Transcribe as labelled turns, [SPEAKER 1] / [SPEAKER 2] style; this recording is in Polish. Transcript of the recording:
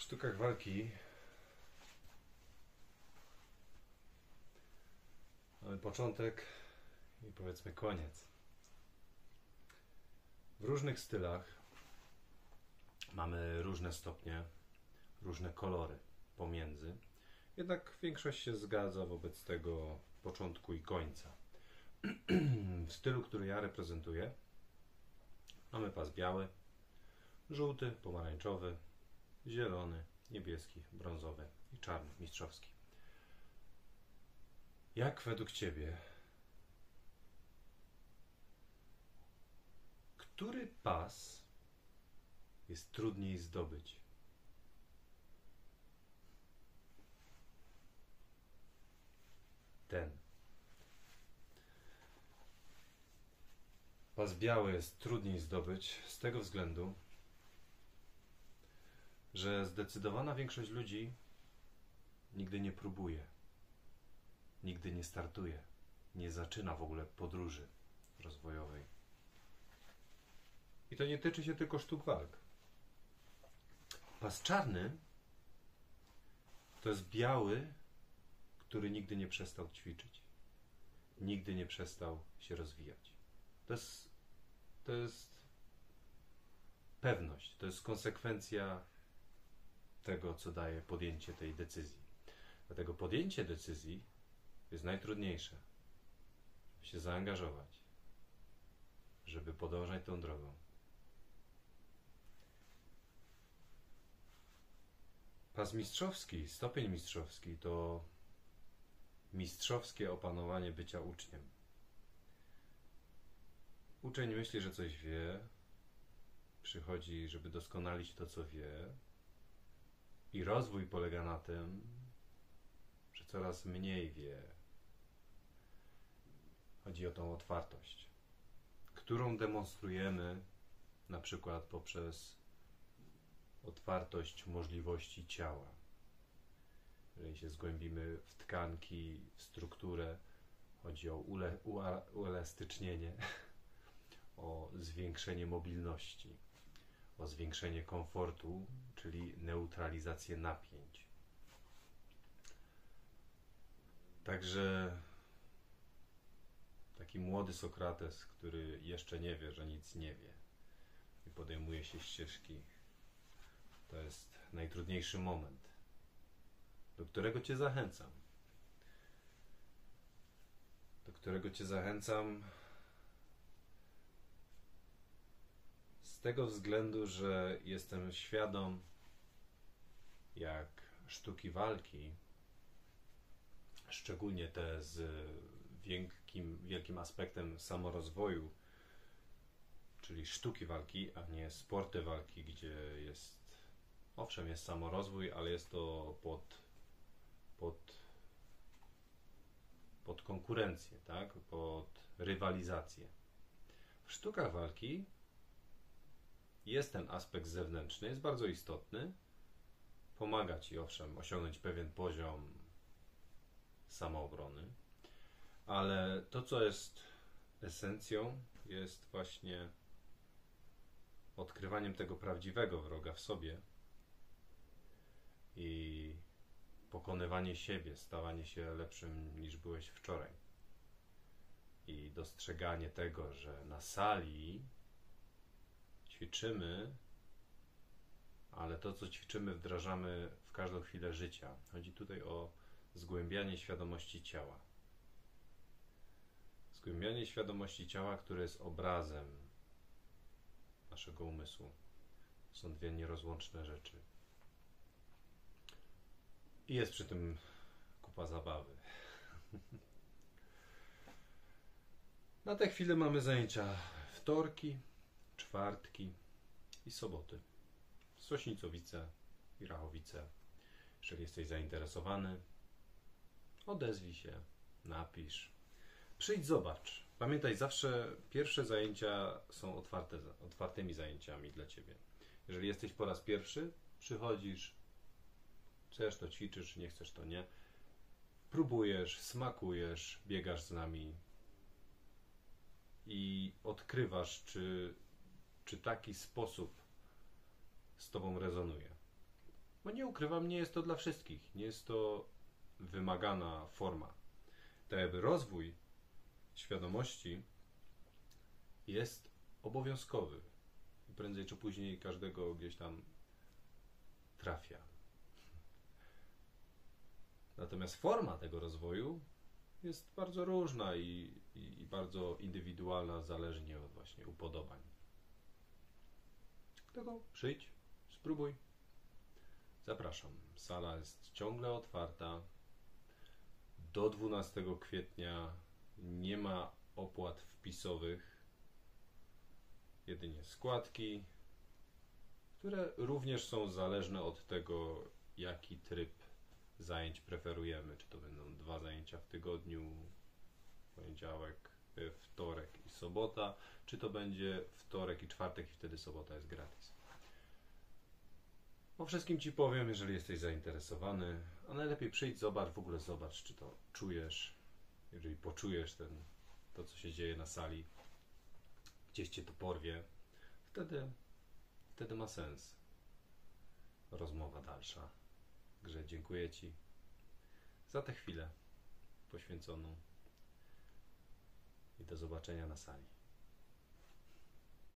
[SPEAKER 1] sztukach walki mamy początek i powiedzmy koniec. W różnych stylach mamy różne stopnie, różne kolory pomiędzy. Jednak większość się zgadza wobec tego początku i końca. W stylu, który ja reprezentuję, mamy pas biały, żółty, pomarańczowy, zielony, niebieski, brązowy i czarny, mistrzowski. Jak według Ciebie, który pas jest trudniej zdobyć? Ten. Pas biały jest trudniej zdobyć z tego względu, że zdecydowana większość ludzi nigdy nie próbuje, nigdy nie startuje, nie zaczyna w ogóle podróży rozwojowej. I to nie tyczy się tylko sztuk walk. Pas czarny to jest biały, który nigdy nie przestał ćwiczyć, nigdy nie przestał się rozwijać. To jest pewność, to jest konsekwencja tego, co daje podjęcie tej decyzji. Dlatego podjęcie decyzji jest najtrudniejsze, żeby się zaangażować, żeby podążać tą drogą. Pas mistrzowski, stopień mistrzowski to mistrzowskie opanowanie bycia uczniem. Uczeń myśli, że coś wie, przychodzi, żeby doskonalić to, co wie, i rozwój polega na tym, że coraz mniej wie. Chodzi o tą otwartość, którą demonstrujemy na przykład poprzez otwartość możliwości ciała. Jeżeli się zgłębimy w tkanki, w strukturę, chodzi o uelastycznienie, o zwiększenie mobilności, o zwiększenie komfortu, czyli neutralizację napięć. Także taki młody Sokrates, który jeszcze nie wie, że nic nie wie i podejmuje się ścieżki, to jest najtrudniejszy moment, do którego Cię zachęcam. Z tego względu, że jestem świadom, jak sztuki walki, szczególnie te z wielkim aspektem samorozwoju, czyli sztuki walki, a nie sporty walki, gdzie jest, owszem, jest samorozwój, ale jest to pod konkurencję, tak? Pod rywalizację. W sztukach walki jest ten aspekt zewnętrzny, jest bardzo istotny, pomaga Ci, owszem, osiągnąć pewien poziom samoobrony, ale to, co jest esencją, jest właśnie odkrywaniem tego prawdziwego wroga w sobie i pokonywanie siebie, stawanie się lepszym niż byłeś wczoraj. I dostrzeganie tego, że na sali ćwiczymy, ale to, co ćwiczymy, wdrażamy w każdą chwilę życia. Chodzi tutaj o zgłębianie świadomości ciała. Zgłębianie świadomości ciała, które jest obrazem naszego umysłu. Są dwie nierozłączne rzeczy. I jest przy tym kupa zabawy. Na tę chwilę mamy zajęcia wtorki, czwartki i soboty. Sośnicowice i Rachowice. Jeżeli jesteś zainteresowany, odezwij się, napisz. Przyjdź, zobacz. Pamiętaj, zawsze pierwsze zajęcia są otwartymi zajęciami dla Ciebie. Jeżeli jesteś po raz pierwszy, przychodzisz, chcesz to ćwiczysz, nie chcesz to nie. Próbujesz, smakujesz, biegasz z nami i odkrywasz, czy taki sposób z Tobą rezonuje. Bo nie ukrywam, nie jest to dla wszystkich. Nie jest to wymagana forma. Tak jakby rozwój świadomości jest obowiązkowy. Prędzej czy później każdego gdzieś tam trafia. Natomiast forma tego rozwoju jest bardzo różna i bardzo indywidualna, zależnie od właśnie upodobań. Dlatego przyjdź, spróbuj. Zapraszam. Sala jest ciągle otwarta. Do 12 kwietnia nie ma opłat wpisowych, jedynie składki, które również są zależne od tego, jaki tryb zajęć preferujemy. Czy to będą 2 zajęcia w tygodniu, poniedziałek, wtorek i sobota, czy to będzie wtorek i czwartek i wtedy sobota jest gratis. O wszystkim Ci powiem, jeżeli jesteś zainteresowany, a najlepiej przyjdź, zobacz, w ogóle zobacz, czy to czujesz, jeżeli poczujesz to, co się dzieje na sali, gdzieś Cię to porwie, wtedy ma sens rozmowa dalsza. Także dziękuję Ci za tę chwilę poświęconą i do zobaczenia na sali.